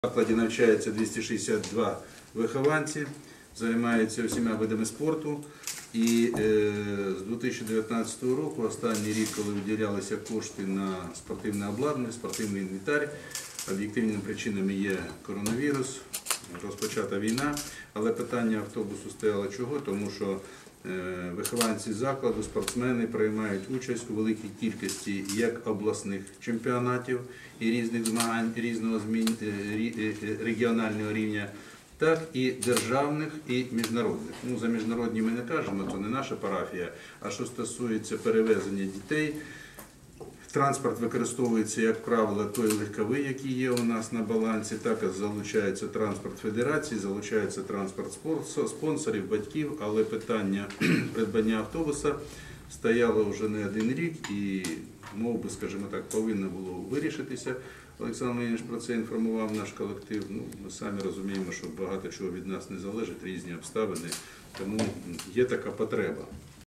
В закладі навчається 262 вихованці, займаються всіма видами спорту. І з 2019 року, останній рік, коли виділялися кошти на спортивне обладнання, спортивний інвентар, об'єктивними причинами є коронавірус, розпочата війна, але питання автобусу стояло чого? Тому що вихованці закладу, спортсмени приймають участь у великій кількості як обласних чемпіонатів і різних змагань різного регіонального рівня, так і державних і міжнародних. Ну, за міжнародні ми не кажемо, то не наша парафія, а що стосується перевезення дітей, транспорт використовується, як правило, той легковий, який є у нас на балансі, також залучається транспорт федерації, залучається транспорт спонсорів, батьків, але питання придбання автобуса стояло вже не один рік і, мов би, скажімо так, повинно було вирішитися. Олександр Леонідович про це інформував наш колектив. Ну, ми самі розуміємо, що багато чого від нас не залежить, різні обставини, тому є така потреба.